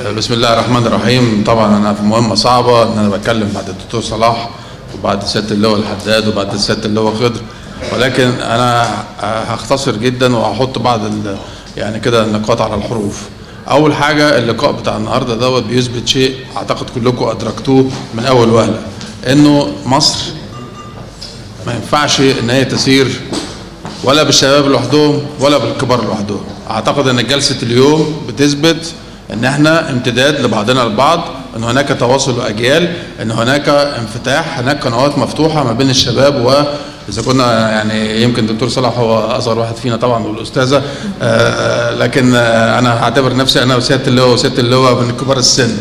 بسم الله الرحمن الرحيم. طبعا انا في مهمه صعبه ان انا بتكلم بعد الدكتور صلاح وبعد سياده اللواء الحداد وبعد سياده اللواء خضر، ولكن انا هختصر جدا وهحط بعض يعني كده النقاط على الحروف. اول حاجه اللقاء بتاع النهارده دوت بيثبت شيء اعتقد كلكم ادركتوه من اول وهله، انه مصر ما ينفعش ان هي تسير ولا بالشباب لوحدهم ولا بالكبار لوحدهم. اعتقد ان جلسه اليوم بتثبت ان احنا امتداد لبعضنا البعض، ان هناك تواصل اجيال، ان هناك انفتاح، هناك قنوات مفتوحه ما بين الشباب. واذا كنا يعني يمكن الدكتور صلاح هو اصغر واحد فينا طبعا والاستاذه، لكن انا هعتبر نفسي انا وسياده اللواء وسياده اللواء من كبار السن.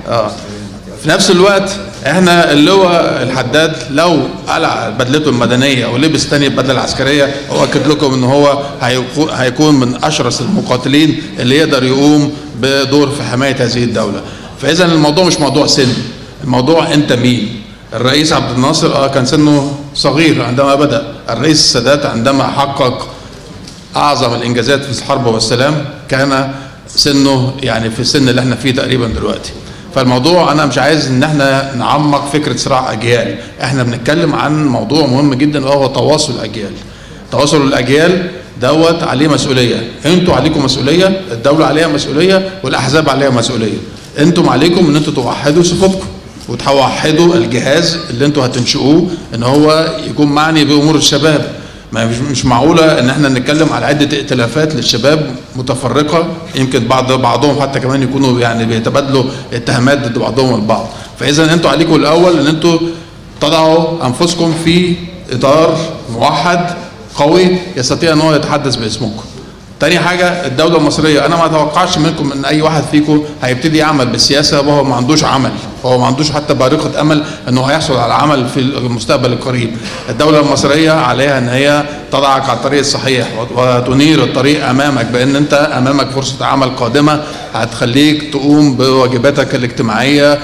في نفس الوقت احنا اللواء الحداد لو قلع بدلته المدنيه ولبس تاني البدله العسكريه اؤكد لكم ان هو هيكون من اشرس المقاتلين اللي يقدر يقوم بدور في حمايه هذه الدوله. فاذا الموضوع مش موضوع سن، الموضوع انت مين. الرئيس عبد الناصر كان سنه صغير عندما بدا، الرئيس السادات عندما حقق اعظم الانجازات في الحرب والسلام كان سنه يعني في السن اللي احنا فيه تقريبا دلوقتي. فالموضوع انا مش عايز ان احنا نعمق فكره صراع اجيال، احنا بنتكلم عن موضوع مهم جدا وهو تواصل الاجيال. تواصل الاجيال دوت عليه مسؤوليه، انتوا عليكم مسؤوليه، الدوله عليها مسؤوليه، والاحزاب عليها مسؤوليه. انتم عليكم ان انتوا توحدوا صفوفكم وتوحدوا الجهاز اللي انتوا هتنشئوه ان هو يكون معني بامور الشباب. مش معقوله ان احنا نتكلم على عده ائتلافات للشباب متفرقه، يمكن بعضهم حتى كمان يكونوا يعني بيتبادلوا اتهامات ضد بعضهم البعض. فاذا انتوا عليكم الاول ان انتوا تضعوا انفسكم في اطار موحد قوي يستطيع ان هو يتحدث باسمكم. تاني حاجه الدوله المصريه، انا ما اتوقعش منكم ان اي واحد فيكم هيبتدي يعمل بالسياسه وهو ما عندوش عمل، هو ما عندوش حتى بارقه امل انه هيحصل على عمل في المستقبل القريب. الدوله المصريه عليها ان هي تضعك على الطريق الصحيح وتنير الطريق امامك، بان انت امامك فرصه عمل قادمه هتخليك تقوم بواجباتك الاجتماعيه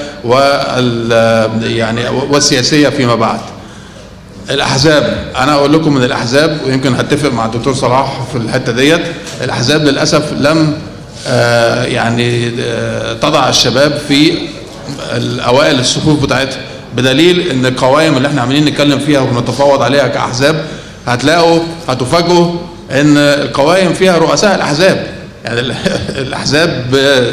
يعني والسياسيه فيما بعد. الاحزاب، انا اقول لكم من الاحزاب ويمكن هتفق مع الدكتور صلاح في الحته ديت، الاحزاب للاسف لم يعني تضع الشباب في الاوائل الصفوف بتاعتها، بدليل ان القوائم اللي احنا عاملين نتكلم فيها ونتفاوض عليها كاحزاب هتفاجئوا ان القوائم فيها رؤساء الاحزاب، يعني الاحزاب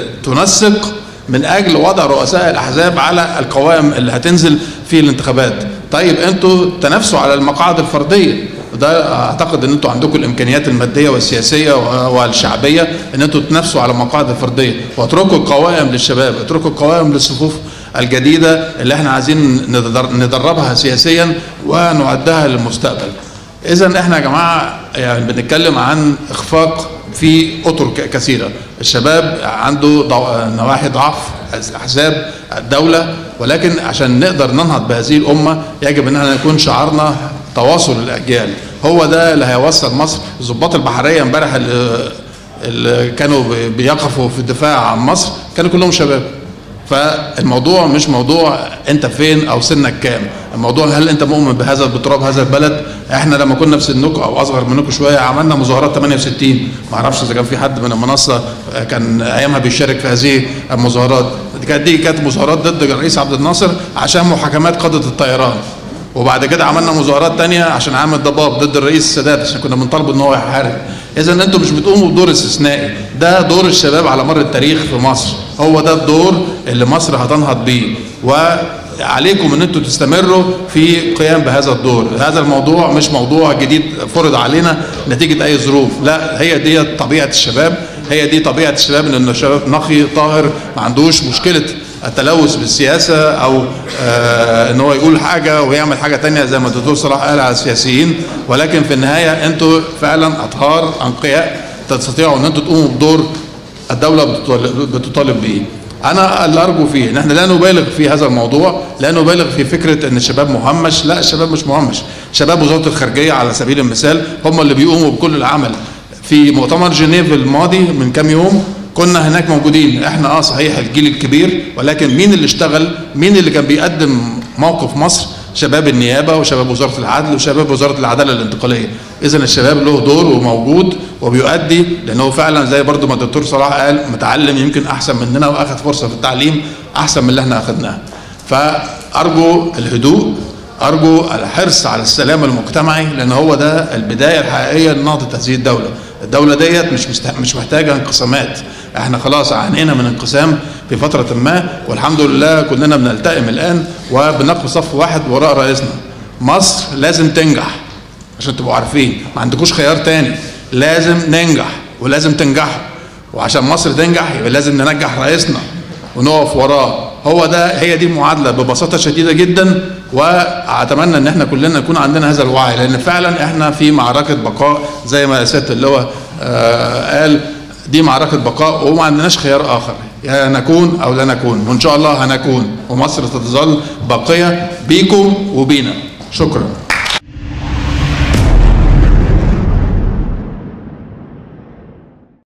تنسق من اجل وضع رؤساء الاحزاب على القوائم اللي هتنزل في الانتخابات. طيب انتوا تنافسوا على المقاعد الفرديه، وده اعتقد ان انتوا عندكم الامكانيات الماديه والسياسيه والشعبيه ان انتوا تنافسوا على المقاعد الفرديه، واتركوا القوائم للشباب، اتركوا القوائم للصفوف الجديده اللي احنا عايزين ندربها سياسيا ونعدها للمستقبل. اذا احنا يا جماعه يعني بنتكلم عن اخفاق في اطر كثيره، الشباب عنده نواحي ضعف، احزاب، الدوله، ولكن عشان نقدر ننهض بهذه الامه يجب ان احنا يكون شعارنا تواصل الاجيال، هو ده اللي هيوصل مصر. الضباط البحريه امبارح اللي كانوا بيقفوا في الدفاع عن مصر كانوا كلهم شباب. فالموضوع مش موضوع انت فين او سنك كام، الموضوع هل انت مؤمن بهذا بتراب هذا البلد. احنا لما كنا في سنكم او اصغر منكم شويه عملنا مظاهرات 68، ما اعرفش اذا كان في حد من المنصه كان ايامها بيشارك في هذه المظاهرات. كانت مظاهرات ضد الرئيس عبد الناصر عشان محاكمات قاده الطيران، وبعد كده عملنا مظاهرات تانية عشان عامل ضباب ضد الرئيس السادات عشان كنا بنطالبه ان هو يحارب. اذا انتم مش بتقوموا بدور استثنائي، ده دور الشباب على مر التاريخ في مصر، هو ده الدور اللي مصر هتنهض بيه، وعليكم ان انتم تستمروا في قيام بهذا الدور. هذا الموضوع مش موضوع جديد فرض علينا نتيجه اي ظروف، لا، هي دي طبيعه الشباب، هي دي طبيعه الشباب، ان الشباب نقي طاهر ما عندوش مشكله التلوث بالسياسه او ان هو يقول حاجه ويعمل حاجه ثانيه زي ما الدكتور صلاح قال على السياسيين، ولكن في النهايه انتوا فعلا اطهار انقياء تستطيعوا ان انتوا تقوموا بدور الدوله بتطالب به. انا اللي ارجو فيه ان احنا لا نبالغ في هذا الموضوع، لا نبالغ في فكره ان الشباب مهمش، لا، الشباب مش مهمش، شباب وزاره الخارجيه على سبيل المثال هم اللي بيقوموا بكل العمل. في مؤتمر جنيف الماضي من كام يوم كنا هناك موجودين، احنا صحيح الجيل الكبير، ولكن مين اللي اشتغل؟ مين اللي كان بيقدم موقف مصر؟ شباب النيابه وشباب وزاره العدل وشباب وزاره العداله الانتقاليه. اذا الشباب له دور وموجود وبيؤدي، لانه فعلا زي برضو ما الدكتور صلاح قال متعلم يمكن احسن مننا واخذ فرصه في التعليم احسن من اللي احنا اخذناها. فارجو الهدوء، ارجو الحرص على السلام المجتمعي، لان هو ده البدايه الحقيقيه لنهضه هذه الدوله. الدوله ديت مش محتاجه انقسامات، احنا خلاص عانينا من انقسام في فتره ما، والحمد لله كلنا بنلتئم الان وبنقف صف واحد وراء رئيسنا. مصر لازم تنجح، عشان تبقوا عارفين ما عندكوش خيار تاني، لازم ننجح ولازم تنجحوا، وعشان مصر تنجح يبقى لازم ننجح رئيسنا ونقف وراه. هي دي المعادله ببساطه شديده جدا، واتمنى ان احنا كلنا يكون عندنا هذا الوعي، لان فعلا احنا في معركه بقاء زي ما سياده اللواء قال، دي معركه بقاء وما عندناش خيار اخر، يا نكون او لا نكون، وان شاء الله هنكون، ومصر تظل باقيه بيكم وبينا. شكرا.